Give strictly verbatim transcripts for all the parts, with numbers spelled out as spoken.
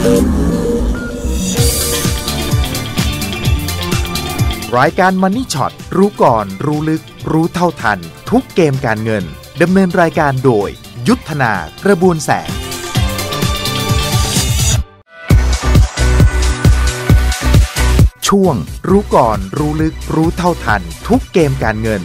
รายการ Money Shot รู้ก่อนรู้ลึกรู้เท่าทันทุกเกมการเงินดำเนินรายการโดยยุทธนากระบวนแสงช่วงรู้ก่อนรู้ลึกรู้เท่าทันทุกเกมการเงิน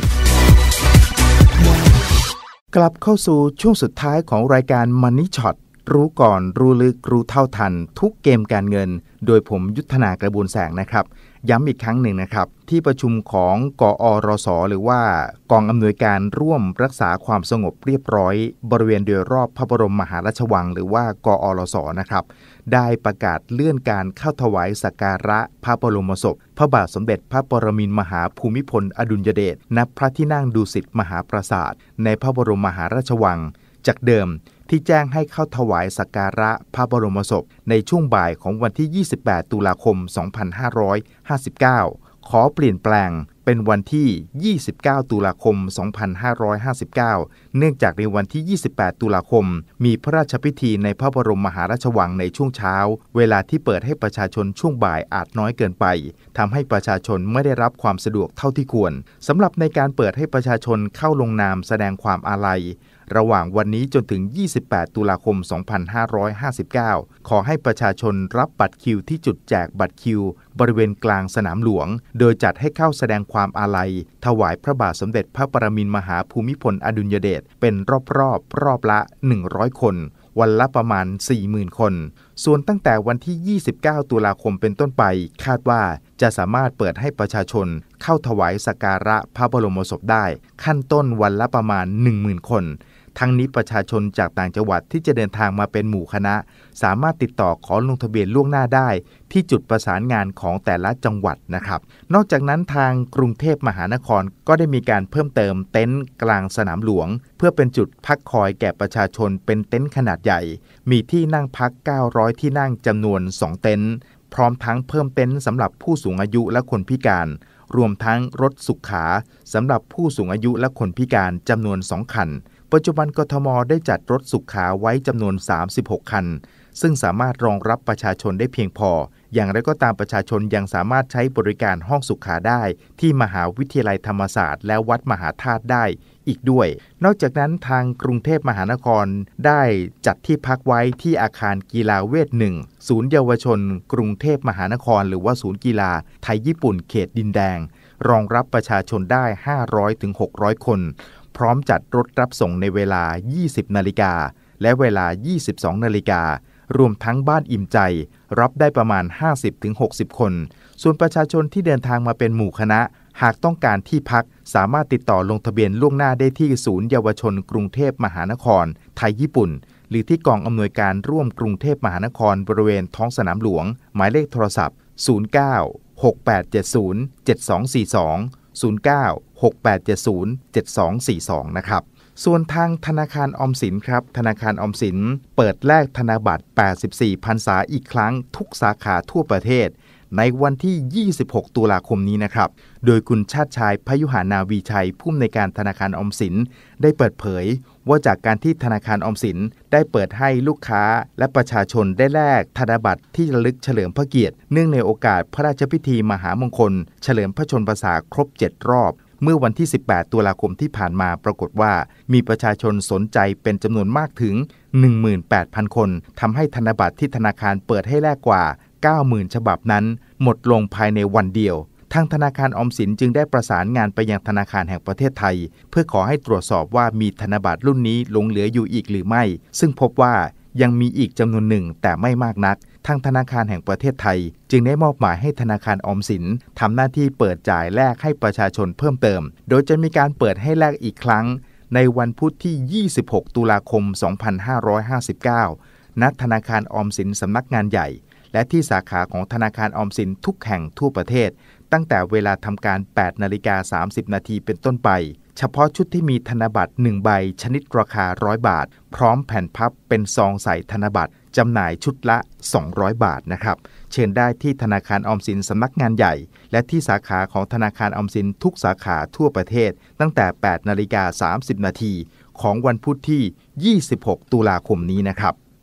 กลับเข้าสู่ช่วงสุดท้ายของรายการ Money Shot รู้ก่อนรู้ลึกรู้เท่าทันทุกเกมการเงินโดยผมยุทธนากระบวนแสงนะครับย้ำอีกครั้งหนึ่งนะครับที่ประชุมของกอรสหรือว่ากองอำนวยการร่วมรักษาความสงบเรียบร้อยบริเวณโดยรอบพระบรมมหาราชวังหรือว่ากอรสนะครับได้ประกาศเลื่อนการเข้าถวายสักการะพระบรมศพพระบาทสมเด็จพระปรมินทรมหาภูมิพลอดุลยเดชณพระที่นั่งดุสิตมหาปราสาทในพระบรมมหาราชวังจากเดิมที่แจ้งให้เข้าถวายสักการะพระบรมศพในช่วงบ่ายของวันที่ยี่สิบแปดตุลาคมสองพันห้าร้อยห้าสิบเก้าขอเปลี่ยนแปลงเป็นวันที่ยี่สิบเก้าตุลาคมสองพันห้าร้อยห้าสิบเก้าเนื่องจากในวันที่ยี่สิบแปดตุลาคมมีพระราชพิธีในพระบรมมหาราชวังในช่วงเช้าเวลาที่เปิดให้ประชาชนช่วงบ่ายอาจน้อยเกินไปทำให้ประชาชนไม่ได้รับความสะดวกเท่าที่ควรสำหรับในการเปิดให้ประชาชนเข้าลงนามแสดงความอาลัยระหว่างวันนี้จนถึงยี่สิบแปดตุลาคมสองพันห้าร้อยห้าสิบเก้าขอให้ประชาชนรับบัตรคิวที่จุดแจกบัตรคิวบริเวณกลางสนามหลวงโดยจัดให้เข้าแสดงความอาลัยถวายพระบาทสมเด็จพระปรมินทรมหาภูมิพลอดุลยเดชเป็นรอบๆรอบละหนึ่งร้อยคนวันละประมาณ สี่หมื่น คนส่วนตั้งแต่วันที่ยี่สิบเก้าตุลาคมเป็นต้นไปคาดว่าจะสามารถเปิดให้ประชาชนเข้าถวายสักการะพระบรมศพได้ขั้นต้นวันละประมาณ หนึ่งหมื่น คนทั้งนี้ประชาชนจากต่างจังหวัดที่จะเดินทางมาเป็นหมู่คณะสามารถติดต่อขอลงทะเบียนล่วงหน้าได้ที่จุดประสานงานของแต่ละจังหวัดนะครับนอกจากนั้นทางกรุงเทพมหานครก็ได้มีการเพิ่มเติมเต็นท์กลางสนามหลวงเพื่อเป็นจุดพักคอยแก่ประชาชนเป็นเต็นท์ขนาดใหญ่มีที่นั่งพักเก้าร้อยที่นั่งจำนวนสองเต็นท์พร้อมทั้งเพิ่มเต็นท์สำหรับผู้สูงอายุและคนพิการรวมทั้งรถสุขาสำหรับผู้สูงอายุและคนพิการจำนวนสองคันปัจจุบันกทม.ได้จัดรถสุขาไว้จำนวนสามสิบหกคันซึ่งสามารถรองรับประชาชนได้เพียงพออย่างไรก็ตามประชาชนยังสามารถใช้บริการห้องสุขาได้ที่มหาวิทยาลัยธรรมศาสตร์และวัดมหาธาตุได้อีกด้วยนอกจากนั้นทางกรุงเทพมหานครได้จัดที่พักไว้ที่อาคารกีฬาเวทหนึ่งศูนย์เยาวชนกรุงเทพมหานครหรือว่าศูนย์กีฬาไทยญี่ปุ่นเขตดินแดงรองรับประชาชนได้ ห้าร้อยถึงหกร้อย คนพร้อมจัดรถรับส่งในเวลา ยี่สิบนาฬิกาและเวลา ยี่สิบสองนาฬิการวมทั้งบ้านอิ่มใจรับได้ประมาณ ห้าสิบถึงหกสิบ คนส่วนประชาชนที่เดินทางมาเป็นหมู่คณะหากต้องการที่พักสามารถติดต่อลงทะเบียนล่วงหน้าได้ที่ศูนย์เยาวชนกรุงเทพมหานครไทยญี่ปุ่นหรือที่กองอำนวยการร่วมกรุงเทพมหานครบริเวณท้องสนามหลวงหมายเลขโทรศัพท์ศูนย์ เก้า หก แปด เจ็ด ศูนย์ เจ็ด สอง สี่ สองศูนย์ เก้า หก แปด เจ็ด ศูนย์ เจ็ด สอง สี่ สองนะครับส่วนทางธนาคารออมสินครับธนาคารออมสินเปิดแลกธนบัตรแปดสิบสี่พรรษาอีกครั้งทุกสาขาทั่วประเทศในวันที่ยี่สิบหกตุลาคมนี้นะครับโดยคุณชาติชายพยุหานาวีชัยผู้อำนวยการธนาคารออมสินได้เปิดเผยว่าจากการที่ธนาคารออมสินได้เปิดให้ลูกค้าและประชาชนได้แลกธนบัตรที่ระลึกเฉลิมพระเกียรติเนื่องในโอกาสพระราชพิธีมหามงคลเฉลิมพระชนมพรรษาครบเจ็ดรอบเมื่อวันที่สิบแปดตุลาคมที่ผ่านมาปรากฏว่ามีประชาชนสนใจเป็นจำนวนมากถึง หนึ่งหมื่นแปดพัน คนทำให้ธนบัตรที่ธนาคารเปิดให้แลกกว่า เก้าหมื่น ฉบับนั้นหมดลงภายในวันเดียวทางธนาคารออมสินจึงได้ประสานงานไปยังธนาคารแห่งประเทศไทยเพื่อขอให้ตรวจสอบว่ามีธนบัตรรุ่นนี้หลงเหลืออยู่อีกหรือไม่ซึ่งพบว่ายังมีอีกจำนวนหนึ่งแต่ไม่มากนักทางธนาคารแห่งประเทศไทยจึงได้มอบหมายให้ธนาคารออมสินทำหน้าที่เปิดจ่ายแลกให้ประชาชนเพิ่มเติมโดยจะมีการเปิดให้แลกอีกครั้งในวันพุธที่ยี่สิบหกตุลาคมสองพันห้าร้อยห้าสิบเก้าณธนาคารออมสินสำนักงานใหญ่และที่สาขาของธนาคารออมสินทุกแห่งทั่วประเทศตั้งแต่เวลาทำการ แปดนาฬิกาสามสิบนาทีเป็นต้นไปเฉพาะชุดที่มีธนบัตรหนึ่งใบชนิดราคาหนึ่งร้อยบาทพร้อมแผ่นพับเป็นซองใส่ธนบัตรจำหน่ายชุดละสองร้อยบาทนะครับเชิญได้ที่ธนาคารออมสินสำนักงานใหญ่และที่สาขาของธนาคารออมสินทุกสาขาทั่วประเทศตั้งแต่ แปดนาฬิกาสามสิบนาทีของวันพุธที่ยี่สิบหกตุลาคมนี้นะครับ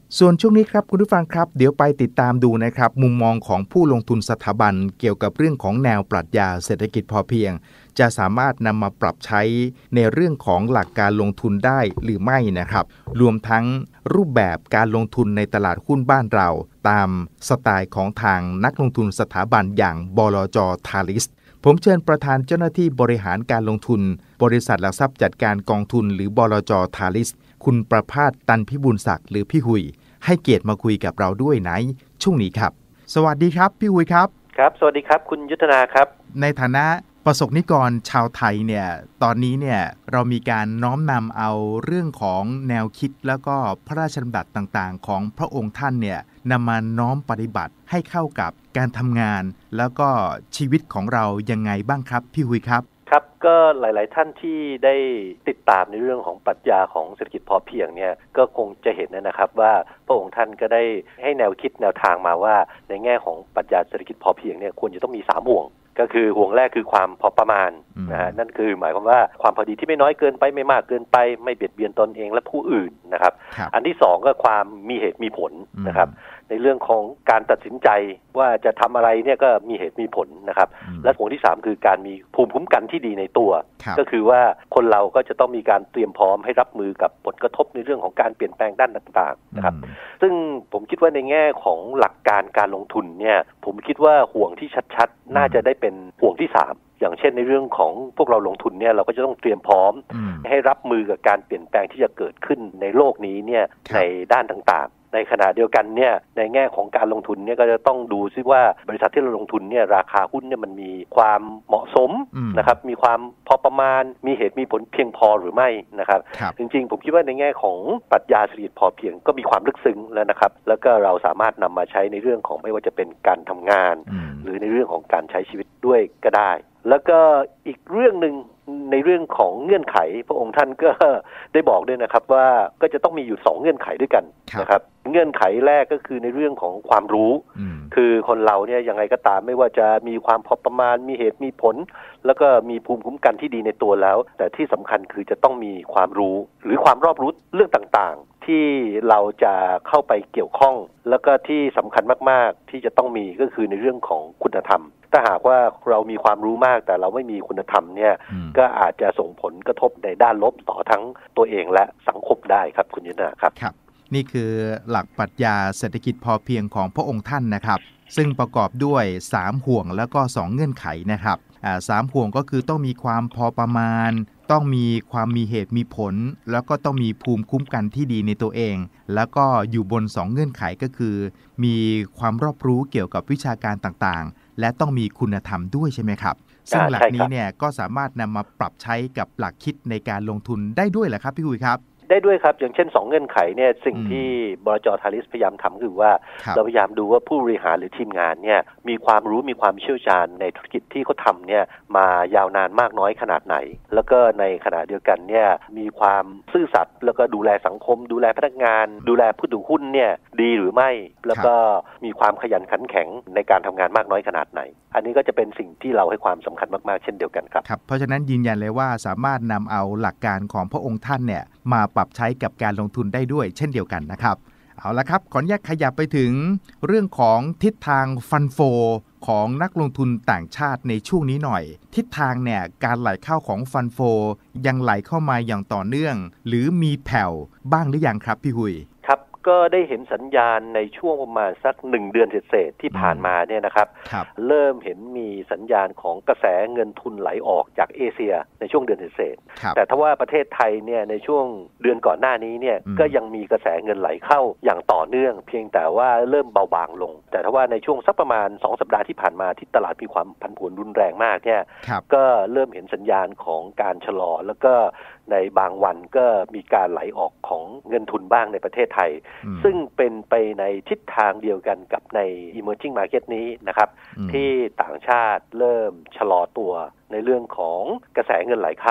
ส่วนช่วงนี้ครับคุณผู้ฟังครับเดี๋ยวไปติดตามดูนะครับมุมมองของผู้ลงทุนสถาบันเกี่ยวกับเรื่องของแนวปรัชญาเศรษฐกิจพอเพียงจะสามารถนำมาปรับใช้ในเรื่องของหลักการลงทุนได้หรือไม่นะครับรวมทั้งรูปแบบการลงทุนในตลาดหุ้นบ้านเราตามสไตล์ของทางนักลงทุนสถาบันอย่างบลจ. ทาลิสผมเชิญประธานเจ้าหน้าที่บริหารการลงทุนบริษัทหลักทรัพย์จัดการกองทุนหรือบลจ. ทาลิสคุณประภาส ตันพิบูลศักดิ์หรือพี่หุยให้เกียรติมาคุยกับเราด้วยในช่วงนี้ครับสวัสดีครับพี่หุยครับครับสวัสดีครับคุณยุทธนาครับในฐานะประสบนิกรชาวไทยเนี่ยตอนนี้เนี่ยเรามีการน้อมนำเอาเรื่องของแนวคิดแล้วก็พระราชดำรัสต่างๆของพระองค์ท่านเนี่ยนำมาน้อมปฏิบัติให้เข้ากับการทำงานแล้วก็ชีวิตของเรายังไงบ้างครับพี่หุยครับครับก็หลายๆท่านที่ได้ติดตามในเรื่องของปรัชญาของเศรษฐกิจพอเพียงเนี่ยก็คงจะเห็นนะครับว่าพระองค์ท่านก็ได้ให้แนวคิดแนวทางมาว่าในแง่ของปรัชญาเศรษฐกิจพอเพียงเนี่ยควรจะต้องมีสามห่วงก็คือห่วงแรกคือความพอประมาณนะฮะนั่นคือหมายความว่าความพอดีที่ไม่น้อยเกินไปไม่มากเกินไปไม่เบียดเบียนตนเองและผู้อื่นนะครับอันที่สองก็ความมีเหตุมีผลนะครับในเรื่องของการตัดสินใจว่าจะทำอะไรเนี่ยก็มีเหตุมีผลนะครับและห่วงที่สามคือการมีภูมิคุ้มกันที่ดีในตัวก็คือว่าคนเราก็จะต้องมีการเตรียมพร้อมให้รับมือกับผลกระทบในเรื่องของการเปลี่ยนแปลงด้านต่างๆนะครับซึ่งผมคิดว่าในแง่ของหลักการการลงทุนเนี่ยผมคิดว่าห่วงที่ชัดๆน่าจะได้เป็นห่วงที่สามอย่างเช่นในเรื่องของพวกเราลงทุนเนี่ยเราก็จะต้องเตรียมพร้อมให้รับมือกับการเปลี่ยนแปลงที่จะเกิดขึ้นในโลกนี้เนี่ยในด้านต่างๆในขณะเดียวกันเนี่ยในแง่ของการลงทุนเนี่ยก็จะต้องดูซิว่าบริษัทที่เราลงทุนเนี่ยราคาหุ้นเนี่ยมันมีความเหมาะสมนะครับมีความพอประมาณมีเหตุมีผลเพียงพอหรือไม่นะครับจริงๆผมคิดว่าในแง่ของปรัชญาเศรษฐกิจพอเพียงก็มีความลึกซึ้งแล้วนะครับแล้วก็เราสามารถนำมาใช้ในเรื่องของไม่ว่าจะเป็นการทำงานหรือในเรื่องของการใช้ชีวิตด้วยก็ได้แล้วก็อีกเรื่องนึงในเรื่องของเงื่อนไขพระองค์ท่านก็ได้บอกด้วยนะครับว่าก็จะต้องมีอยู่สองเงื่อนไขด้วยกันนะครับเงื่อนไขแรกก็คือในเรื่องของความรู้คือคนเราเนี่ยยังไงก็ตามไม่ว่าจะมีความพอประมาณมีเหตุมีผลแล้วก็มีภูมิคุ้มกันที่ดีในตัวแล้วแต่ที่สำคัญคือจะต้องมีความรู้หรือความรอบรู้เรื่องต่างๆที่เราจะเข้าไปเกี่ยวข้องแล้วก็ที่สำคัญมากๆที่จะต้องมีก็คือในเรื่องของคุณธรรมถ้าหากว่าเรามีความรู้มากแต่เราไม่มีคุณธรรมเนี่ยก็อาจจะส่งผลกระทบในด้านลบต่อทั้งตัวเองและสังคมได้ครับคุณยุทธนาครับครับนี่คือหลักปรัชญาเศรษฐกิจพอเพียงของพระองค์ท่านนะครับซึ่งประกอบด้วยสามห่วงแล้วก็สองเงื่อนไขนะครับอ่าสามห่วงก็คือต้องมีความพอประมาณต้องมีความมีเหตุมีผลแล้วก็ต้องมีภูมิคุ้มกันที่ดีในตัวเองแล้วก็อยู่บนสองเงื่อนไขก็คือมีความรอบรู้เกี่ยวกับวิชาการต่างๆและต้องมีคุณธรรมด้วยใช่ไหมครับซึ่งหลักนี้เนี่ยก็สามารถนำมาปรับใช้กับหลักคิดในการลงทุนได้ด้วยแหละครับพี่หุยครับได้ด้วยครับอย่างเช่นสองเงื่อนไขเนี่ยสิ่งที่บลจ. ทาลิสพยายามทำคือว่าเราพยายามดูว่าผู้บริหารหรือทีมงานเนี่ยมีความรู้มีความเชี่ยวชาญในธุรกิจที่เขาทำเนี่ยมายาวนานมากน้อยขนาดไหนแล้วก็ในขณะเดียวกันเนี่ยมีความซื่อสัตย์แล้วก็ดูแลสังคมดูแลพนักงานดูแลผู้ถือหุ้นเนี่ยดีหรือไม่แล้วก็มีความขยันขันแข็งในการทำงานมากน้อยขนาดไหนอันนี้ก็จะเป็นสิ่งที่เราให้ความสำคัญมากๆเช่นเดียวกันครับครับเพราะฉะนั้นยืนยันเลยว่าสามารถนำเอาหลักการของพระองค์ท่านเนี่ยมาปรับใช้กับการลงทุนได้ด้วยเช่นเดียวกันนะครับเอาละครับขออนุญาตขยับไปถึงเรื่องของทิศทางฟันโฟของนักลงทุนต่างชาติในช่วงนี้หน่อยทิศทางเนี่ยการไหลเข้าของฟันโฟยังไหลเข้ามาอย่างต่อเนื่องหรือมีแผ่วบ้างหรือยังครับพี่หุยครับก็ได้เห็นสัญญาณในช่วงประมาณสักหนึ่งเดือนเศษๆที่ผ่านมาเนี่ยนะครับเริ่มเห็นมีสัญญาณของกระแสเงินทุนไหลออกจากเอเชียในช่วงเดือนเศษๆแต่ถ้าว่าประเทศไทยเนี่ยในช่วงเดือนก่อนหน้านี้เนี่ยก็ยังมีกระแสเงินไหลเข้าอย่างต่อเนื่องเพียงแต่ว่าเริ่มเบาบางลงแต่ถ้าว่าในช่วงสักประมาณสองสัปดาห์ที่ผ่านมาที่ตลาดมีความผันผวนรุนแรงมากเนี่ยก็เริ่มเห็นสัญญาณของการชะลอแล้วก็ในบางวันก็มีการไหลออกของเงินทุนบ้างในประเทศไทยซึ่งเป็นไปในทิศทางเดียวกันกับใน emerging market นี้นะครับที่ต่างชาติเริ่มชะลอตัวในเรื่องของกระแสเงินไหลเข้า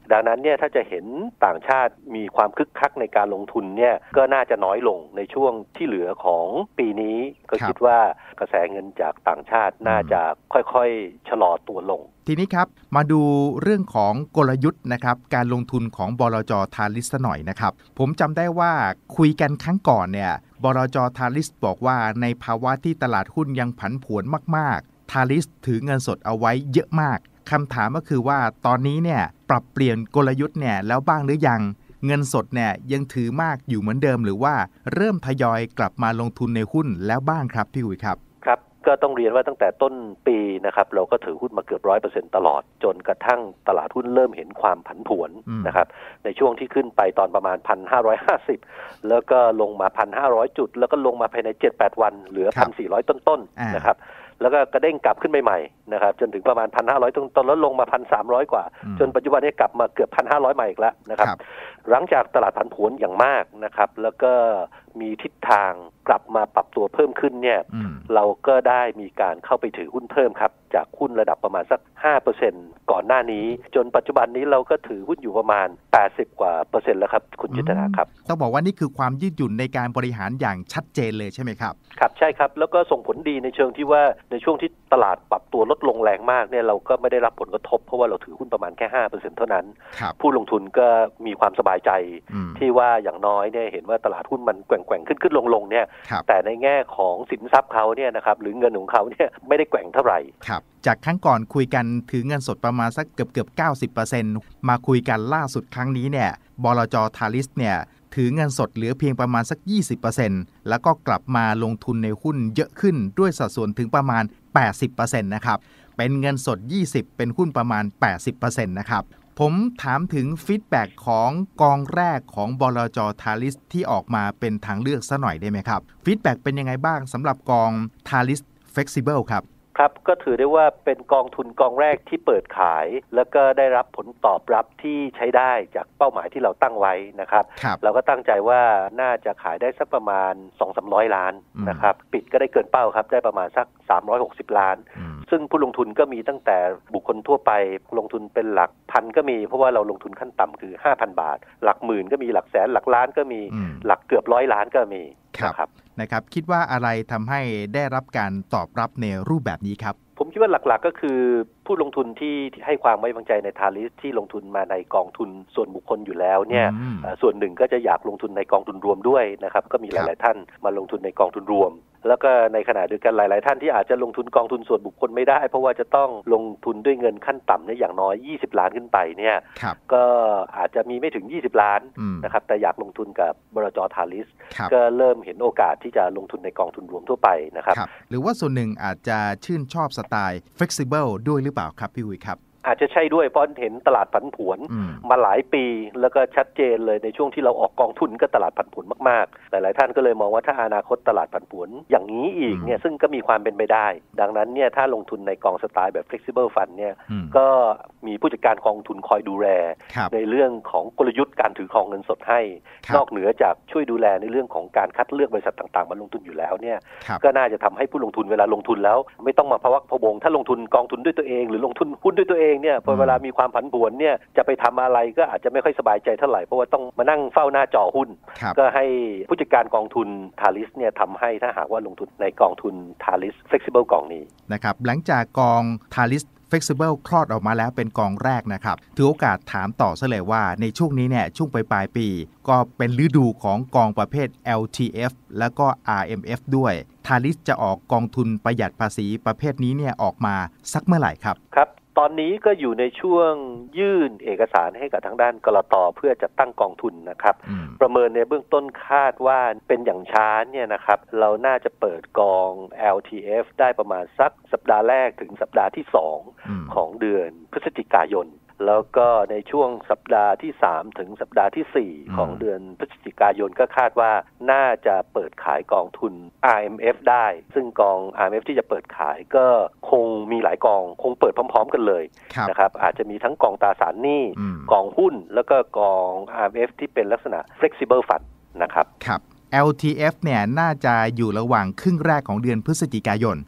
ดังนั้นเนี่ยถ้าจะเห็นต่างชาติมีความคึกคักในการลงทุนเนี่ยก็น่าจะน้อยลงในช่วงที่เหลือของปีนี้ก็คิดว่ากระแสเงินจากต่างชาติน่าจะค่อยๆชะลอตัวลงทีนี้ครับมาดูเรื่องของกลยุทธ์นะครับการลงทุนของบลจ.ทาลิสหน่อยนะครับผมจำได้ว่าคุยกันครั้งก่อนเนี่ยบลจ.ทาลิสบอกว่าในภาวะที่ตลาดหุ้นยังผันผวนมากๆทาลิสถือเงินสดเอาไว้เยอะมากคำถามก็คือว่าตอนนี้เนี่ยปรับเปลี่ยนกลยุทธ์เนี่ยแล้วบ้างหรือยังเงินสดเนี่ยยังถือมากอยู่เหมือนเดิมหรือว่าเริ่มทยอยกลับมาลงทุนในหุ้นแล้วบ้างครับพี่อุ๋ยครับครับก็ต้องเรียนว่าตั้งแต่ต้นปีนะครับเราก็ถือหุ้นมาเกือบ ร้อยเปอร์เซ็นต์ ตลอดจนกระทั่งตลาดหุ้นเริ่มเห็นความผันผวนนะครับในช่วงที่ขึ้นไปตอนประมาณ หนึ่งพันห้าร้อยห้าสิบ แล้วก็ลงมา หนึ่งพันห้าร้อย จุดแล้วก็ลงมาภายใน เจ็ดแปด วันเหลือ หนึ่งพันสี่ร้อย ต้นๆนะครับแล้วก็กระเด้งกลับขึ้นใหม่ๆนะครับจนถึงประมาณ หนึ่งพันห้าร้อย ต้นๆแล้วลงมา หนึ่งพันสามร้อย กว่าจนปัจจุบันนี้กลับมาเกือบ หนึ่งพันห้าร้อย ใหม่อีกแล้วนะครับหลังจากตลาดผันผวนอย่างมากนะครับแล้วก็มีทิศทางกลับมาปรับตัวเพิ่มขึ้นเนี่ยเราก็ได้มีการเข้าไปถือหุ้นเพิ่มครับจากหุ้นระดับประมาณสัก ห้าเปอร์เซ็นต์ ก่อนหน้านี้จนปัจจุบันนี้เราก็ถือหุ้นอยู่ประมาณแปดสิบกว่าเปอร์เซ็นต์แล้วครับคุณจิตนาครับต้องบอกว่านี่คือความยืดหยุ่นในการบริหารอย่างชัดเจนเลยใช่ไหมครับครับใช่ครับแล้วก็ส่งผลดีในเชิงที่ว่าในช่วงที่ตลาดปรับตัวลดลงแรงมากเนี่ยเราก็ไม่ได้รับผลกระทบเพราะว่าเราถือหุ้นประมาณแค่ ห้าเปอร์เซ็นต์ เท่านั้นผู้ลงทุนก็มีความสบายใจที่ว่าอย่างน้อยเนี่ยเห็นว่าตลาดหุ้นมันแกว่งๆขึ้นๆลงๆเนี่ยแต่ในแง่ของสินทรัพย์เขาเนี่ยนะครับหรือเงินของเขาเนี่ยไม่ได้แกว่งเท่าไหร่ครับจากครั้งก่อนคุยกันถือเงินสดประมาณสักเกือบเกือบ เก้าสิบเปอร์เซ็นต์ มาคุยกันล่าสุดครั้งนี้เนี่ยบลจ.ทาลิสเนี่ยถือเงินสดเหลือเพียงประมาณสัก ยี่สิบเปอร์เซ็นต์ แล้วก็กลับมาลงทุนในหุ้นเยอะขึ้นด้วยสัดส่วนถึงประมาณ แปดสิบเปอร์เซ็นต์ นะครับเป็นเงินสดยี่สิบเป็นหุ้นประมาณ แปดสิบเปอร์เซ็นต์ นะครับผมถามถึงฟีดแบ็กของกองแรกของบลจ.ทาลิสที่ออกมาเป็นทางเลือกซะหน่อยได้ไหมครับฟีดแบ็กเป็นยังไงบ้างสำหรับกองทาลิส Flexible ครับครับก็ถือได้ว่าเป็นกองทุนกองแรกที่เปิดขายแล้วก็ได้รับผลตอบรับที่ใช้ได้จากเป้าหมายที่เราตั้งไว้นะครับเราก็ตั้งใจว่าน่าจะขายได้สักประมาณ สองถึงสามร้อย ล้านนะครับปิดก็ได้เกินเป้าครับได้ประมาณสักสามร้อยหกสิบล้านซึ่งผู้ลงทุนก็มีตั้งแต่บุคคลทั่วไปลงทุนเป็นหลักพันก็มีเพราะว่าเราลงทุนขั้นต่ำคือ ห้าพัน บาทหลักหมื่นก็มีหลักแสนหลักล้านก็มีหลักเกือบร้อยล้านก็มีครับนะครับคิดว่าอะไรทำให้ได้รับการตอบรับในรูปแบบนี้ครับผมคิดว่าหลักๆก็คือผู้ลงทุนที่ให้ความไว้วางใจในทาลิสที่ลงทุนมาในกองทุนส่วนบุคคลอยู่แล้วเนี่ยส่วนหนึ่งก็จะอยากลงทุนในกองทุนรวมด้วยนะครับก็มีหลายๆท่านมาลงทุนในกองทุนรวมแล้วก็ในขณะเดียวกันหลายๆท่านที่อาจจะลงทุนกองทุนส่วนบุคคลไม่ได้เพราะว่าจะต้องลงทุนด้วยเงินขั้นต่ำเนี่ยอย่างน้อยยี่สิบล้านขึ้นไปเนี่ยก็อาจจะมีไม่ถึงยี่สิบล้านนะครับแต่อยากลงทุนกับบลจ.ทาลิสก็เริ่มเห็นโอกาสที่จะลงทุนในกองทุนรวมทั่วไปนะครับหรือว่าส่วนหนึ่งอาจจะชื่นชอบสไตล์ flexible ด้วยหรือเปล่าครับพี่อุ๋ยครับอาจจะใช่ด้วยเพราะเห็นตลาดผันผวนมาหลายปีแล้วก็ชัดเจนเลยในช่วงที่เราออกกองทุนก็ตลาดผันผวนมากๆหลายๆท่านก็เลยมองว่าถ้าอนาคตตลาดผันผวนอย่างนี้อีกเนี่ยซึ่งก็มีความเป็นไปได้ดังนั้นเนี่ยถ้าลงทุนในกองสไตล์แบบ flexible fund เนี่ยก็มีผู้จัดการกองทุนคอยดูแลในเรื่องของกลยุทธ์การถือครองเงินสดให้นอกเหนือจากช่วยดูแลในเรื่องของการคัดเลือกบริษัทต่างๆมาลงทุนอยู่แล้วเนี่ยก็น่าจะทำให้ผู้ลงทุนเวลาลงทุนแล้วไม่ต้องมาพะวักพะวงถ้าลงทุนกองทุนด้วยตัวเองหรือลงทุนหุ้นด้วยตัวเองเนี่ยพอเวลามีความผันผวนเนี่ยจะไปทำอะไรก็อาจจะไม่ค่อยสบายใจเท่าไหร่เพราะว่าต้องมานั่งเฝ้าหน้าจอหุ้นก็ให้ผู้จัดการกองทุนทาลิสเนี่ยทำให้ถ้าหากว่าลงทุนในกองทุนทาลิส Flexible กองนี้นะครับหลังจากกองทาลิสFlexible คลอดออกมาแล้วเป็นกองแรกนะครับถือโอกาสถามต่อซะเลยว่าในช่วงนี้เนี่ยช่วงปลายปีก็เป็นฤดูของกองประเภท แอล ที เอฟ แล้วก็ อาร์ เอ็ม เอฟ ด้วยทาลิสจะออกกองทุนประหยัดภาษีประเภทนี้เนี่ยออกมาสักเมื่อไหร่ครับครับตอนนี้ก็อยู่ในช่วงยื่นเอกสารให้กับทางด้านกลต.เพื่อจัดตั้งกองทุนนะครับประเมินในเบื้องต้นคาดว่าเป็นอย่างช้าเนี่ยนะครับเราน่าจะเปิดกอง แอล ที เอฟ ได้ประมาณสักสัปดาห์แรกถึงสัปดาห์ที่สองของเดือนพฤศจิกายนแล้วก็ในช่วงสัปดาห์ที่สามถึงสัปดาห์ที่สี่ของเดือนพฤศจิกายนก็คาดว่าน่าจะเปิดขายกองทุน อาร์ เอ็ม เอฟ ได้ซึ่งกอง อาร์ เอ็ม เอฟ ที่จะเปิดขายก็คงมีหลายกองคงเปิดพร้อมๆกันเลยนะครับอาจจะมีทั้งกองตราสารหนี้กองหุ้นแล้วก็กอง อาร์ เอ็ม เอฟ ที่เป็นลักษณะ flexible fund นะครับครับ แอล ที เอฟ เนี่ยน่าจะอยู่ระหว่างครึ่งแรกของเดือนพฤศจิกายน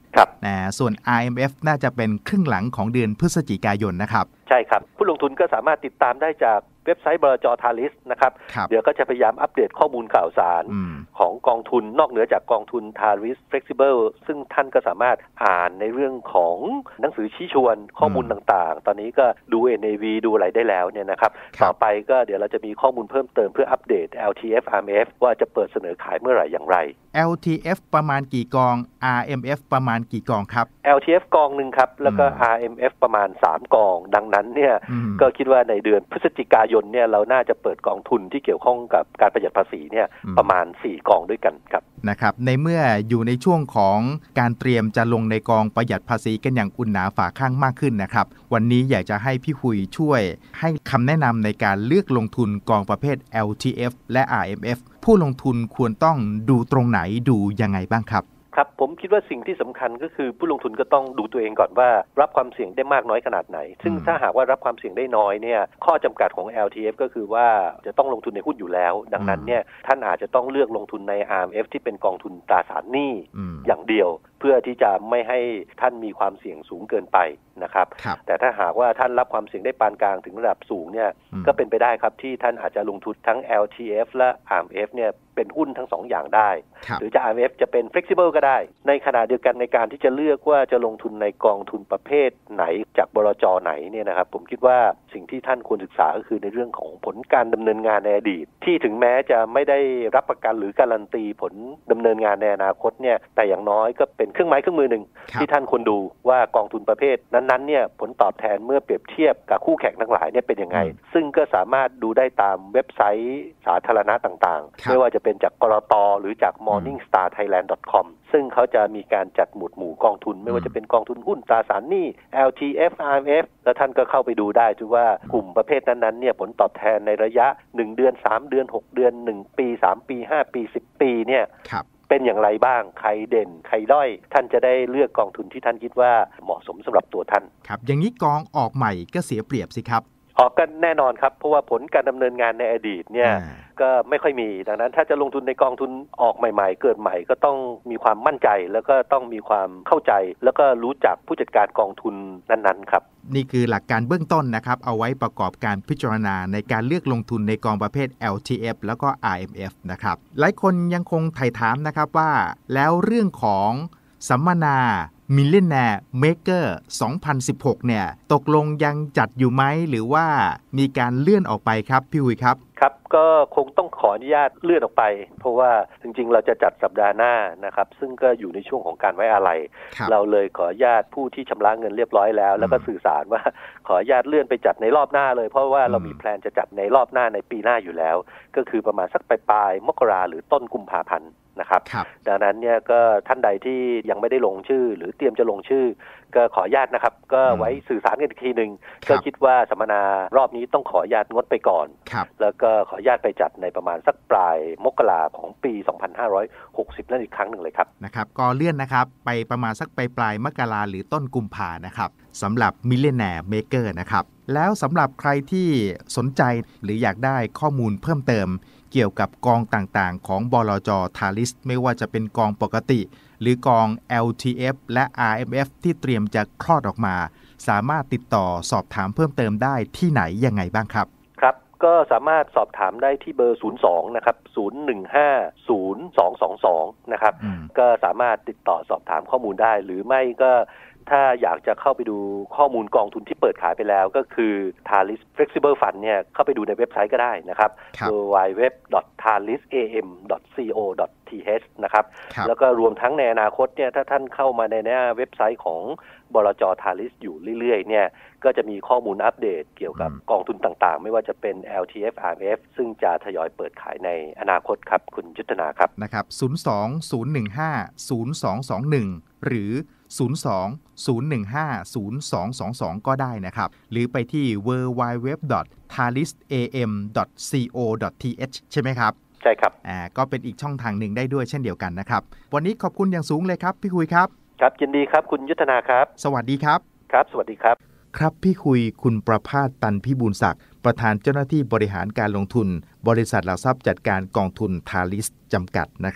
ครับนะส่วน อาร์ เอ็ม เอฟ น่าจะเป็นครึ่งหลังของเดือนพฤศจิกายนนะครับใช่ครับผู้ลงทุนก็สามารถติดตามได้จากเว็บไซต์บลจ. Thalis นะครับเดี๋ยวก็จะพยายามอัปเดตข้อมูลข่าวสารของกองทุนนอกเหนือจากกองทุน Thalis Flexible ซึ่งท่านก็สามารถอ่านในเรื่องของหนังสือชี้ชวนข้อมูลต่างๆตอนนี้ก็ดู เอ็น เอ วี ดูอะไรได้แล้วเนี่ยนะครับต่อไปก็เดี๋ยวเราจะมีข้อมูลเพิ่มเติมเพื่ออัปเดต แอล ที เอฟ อาร์ เอ็ม เอฟ ว่าจะเปิดเสนอขายเมื่อไหร่อย่างไรแอล ที เอฟ ประมาณกี่กอง อาร์ เอ็ม เอฟ ประมาณกี่กองครับแอล ที เอฟ กองหนึ่งครับแล้วก็ อาร์ เอ็ม เอฟ ประมาณสามกองดังนั้นเนี่ยก็คิดว่าในเดือนพฤศจิกายนเนี่ยเราน่าจะเปิดกองทุนที่เกี่ยวข้องกับการประหยัดภาษีเนี่ยประมาณสี่กองด้วยกันครับนะครับในเมื่ออยู่ในช่วงของการเตรียมจะลงในกองประหยัดภาษีกันอย่างอุ่นหนาฝาข้างมากขึ้นนะครับวันนี้อยากจะให้พี่หุยช่วยให้คำแนะนำในการเลือกลงทุนกองประเภท แอล ที เอฟ และ อาร์ เอ็ม เอฟ ผู้ลงทุนควรต้องดูตรงไหนดูยังไงบ้างครับครับผมคิดว่าสิ่งที่สำคัญก็คือผู้ลงทุนก็ต้องดูตัวเองก่อนว่ารับความเสี่ยงได้มากน้อยขนาดไหนซึ่งถ้าหากว่ารับความเสี่ยงได้น้อยเนี่ยข้อจำกัดของ แอล ที เอฟ ก็คือว่าจะต้องลงทุนในหุ้นอยู่แล้วดังนั้นเนี่ยท่านอาจจะต้องเลือกลงทุนใน อาร์ เอ็ม เอฟ ที่เป็นกองทุนตราสารหนี้อย่างเดียวเพื่อที่จะไม่ให้ท่านมีความเสี่ยงสูงเกินไปนะครับแต่ถ้าหากว่าท่านรับความเสี่ยงได้ปานกลางถึงระดับสูงเนี่ยก็เป็นไปได้ครับที่ท่านอาจจะลงทุนทั้ง แอล ที เอฟ และ อาร์ เอ็ม เอฟ เนี่ยเป็นหุ้นทั้งสองอย่างได้หรือจะ อาร์ เอ็ม เอฟ จะเป็น flexible ก็ได้ในขณะเดียวกันในการที่จะเลือกว่าจะลงทุนในกองทุนประเภทไหนจากบลจ.ไหนเนี่ยนะครับผมคิดว่าสิ่งที่ท่านควรศึกษาก็คือในเรื่องของผลการดำเนินงานในอดีตที่ถึงแม้จะไม่ได้รับประกันหรือการันตีผลดำเนินงานในอนาคตเนี่ยแต่อย่างน้อยก็เป็นเครื่องไม้เครื่องมือหนึ่งที่ท่านควรดูว่ากองทุนประเภทนั้นๆเนี่ยผลตอบแทนเมื่อเปรียบเทียบกับคู่แข่งทั้งหลายเนี่ยเป็นยังไงซึ่งก็สามารถดูได้ตามเว็บไซต์สาธารณะต่างๆไม่ว่าจะเป็นจากกลต.หรือจาก มอร์นิ่งสตาร์ ไทยแลนด์ ดอท คอม ซึ่งเขาจะมีการจัดหมวดหมู่กองทุนไม่ว่าจะเป็นกองทุนหุ้นตราสารหนี้ แอล ที เอฟ อาร์ เอ็ม เอฟ แล้วท่านก็เข้าไปดูได้ถือว่ากลุ่มประเภทนั้นๆเนี่ยผลตอบแทนในระยะหนึ่งเดือนสามเดือนหกเดือนหนึ่งปีสามปีห้าปีสิบปีเนี่ยเป็นอย่างไรบ้างใครเด่นใครด้อยท่านจะได้เลือกกองทุนที่ท่านคิดว่าเหมาะสมสำหรับตัวท่านครับอย่างนี้กองออกใหม่ก็เสียเปรียบสิครับออกกันแน่นอนครับเพราะว่าผลการดำเนินงานในอดีตเนี่ยก็ไม่ค่อยมีดังนั้นถ้าจะลงทุนในกองทุนออกใหม่ๆเกิดใหม่ก็ต้องมีความมั่นใจแล้วก็ต้องมีความเข้าใจแล้วก็รู้จักผู้จัดการกองทุนนั้นๆครับนี่คือหลักการเบื้องต้นนะครับเอาไว้ประกอบการพิจารณาในการเลือกลงทุนในกองประเภท แอล ที เอฟ แล้วก็ อาร์ เอ็ม เอฟ นะครับหลายคนยังคงไถ่ถามนะครับว่าแล้วเรื่องของสัมมนาMillionaire Maker สองพันสิบหกเนี่ยตกลงยังจัดอยู่ไหมหรือว่ามีการเลื่อนออกไปครับพี่หุยครับครับก็คงต้องขออนุญาตเลื่อนออกไปเพราะว่าจริงๆเราจะจัดสัปดาห์หน้านะครับซึ่งก็อยู่ในช่วงของการไว้อาลัยเราเลยขออนุญาตผู้ที่ชำระเงินเรียบร้อยแล้วแล้วก็สื่อสารว่าขออนุญาตเลื่อนไปจัดในรอบหน้าเลยเพราะว่าเรามีแพลนจะจัดในรอบหน้าในปีหน้าอยู่แล้วก็คือประมาณสักปลายๆมกราหรือต้นกุมภาพันธ์นะครับดังนั้นเนี่ยก็ท่านใดที่ยังไม่ได้ลงชื่อหรือเตรียมจะลงชื่อก็ขออนุญาตนะครับก็ไว้สื่อสารกันอีกทีนึงก็คิดว่าสัมมนารอบนี้ต้องขออนุญาตงดไปก่อนแล้วก็ขออนุญาตไปจัดในประมาณสักปลายมกราของปีสองพันห้าร้อยหกสิบนั่นอีกครั้งหนึ่งเลยครับนะครับก็เลื่อนนะครับไปประมาณสักปลายปลายมกราหรือต้นกุมภานะครับสำหรับ Millionaire Maker นะครับแล้วสำหรับใครที่สนใจหรืออยากได้ข้อมูลเพิ่มเติมเกี่ยวกับกองต่างๆของบลจ. Thalis ไม่ว่าจะเป็นกองปกติหรือกอง แอล ที เอฟ และ อาร์ เอ็ม เอฟ ที่เตรียมจะคลอดออกมาสามารถติดต่อสอบถามเพิ่มเติมได้ที่ไหนยังไงบ้างครับครับก็สามารถสอบถามได้ที่เบอร์ศูนย์สองนะครับศูนย์หนึ่งห้าศูนย์สองสองสองนะครับก็สามารถติดต่อสอบถามข้อมูลได้หรือไม่ก็ถ้าอยากจะเข้าไปดูข้อมูลกองทุนที่เปิดขายไปแล้วก็คือ Thalis Flexible Fund เนี่ยเข้าไปดูในเว็บไซต์ก็ได้นะครับ ดับเบิลยู ดับเบิลยู ดับเบิลยู ดอท ทาลิส เอ เอ็ม ดอท ซี โอ ดอท ที เอช นะครับแล้วก็รวมทั้งในอนาคตเนี่ยถ้าท่านเข้ามาในหน้าเว็บไซต์ของบลจ. Thalis อยู่เรื่อยๆเนี่ยก็จะมีข้อมูลอัปเดตเกี่ยวกับกองทุนต่างๆไม่ว่าจะเป็น แอล ที เอฟ อาร์ เอ็ม เอฟ ซึ่งจะทยอยเปิดขายในอนาคตครับคุณยุทธนาครับนะครับศูนย์ สอง ศูนย์ หนึ่ง ห้า ศูนย์ สอง สอง หนึ่งหรือศูนย์ สอง ศูนย์ หนึ่ง ห้า ศูนย์ สอง สอง สองก็ได้นะครับหรือไปที่ ดับเบิลยู ดับเบิลยู ดับเบิลยู ดอท ทาลิส เอ เอ็ม ดอท ซี โอ ดอท ที เอช ใช่ไหมครับใช่ครับอ่าก็เป็นอีกช่องทางหนึ่งได้ด้วยเช่นเดียวกันนะครับวันนี้ขอบคุณอย่างสูงเลยครับพี่คุยครับครับยินดีครับคุณยุทธนาครับสวัสดีครับครับสวัสดีครับครับพี่คุยคุณประภาสตันพิบูลศักดิ์ประธานเจ้าหน้าที่บริหารการลงทุนบริษัทหลักทรัพย์จัดการกองทุน Thalis จำกัดนะครับ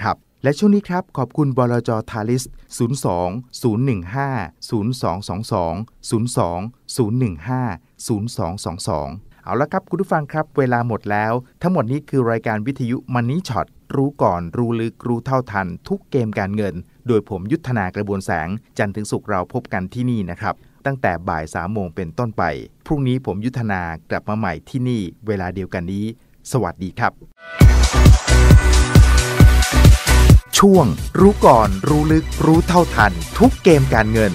และช่วงนี้ครับขอบคุณบลจ.ทาลิสศูนย์ สอง ศูนย์ หนึ่ง ห้า ศูนย์ สอง สอง สอง ศูนย์ สอง ศูนย์ หนึ่ง ห้า ศูนย์ สอง สอง สองเอาละครับคุณผู้ฟังครับเวลาหมดแล้วทั้งหมดนี้คือรายการวิทยุมันนี่ช็อตรู้ก่อนรู้ลึกรู้เท่าทันทุกเกมการเงินโดยผมยุทธนากระบวนแสงจันทร์ถึงศุกร์เราพบกันที่นี่นะครับตั้งแต่บ่ายสามโมงเป็นต้นไปพรุ่งนี้ผมยุทธนากลับมาใหม่ที่นี่เวลาเดียวกันนี้สวัสดีครับช่วงรู้ก่อนรู้ลึกรู้เท่าทันทุกเกมการเงิน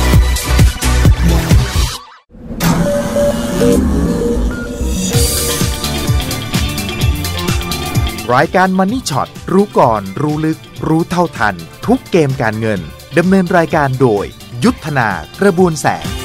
รายการ Money Shot รู้ก่อนรู้ลึกรู้เท่าทันทุกเกมการเงินดำเนินรายการโดยยุทธนากระบวนแสง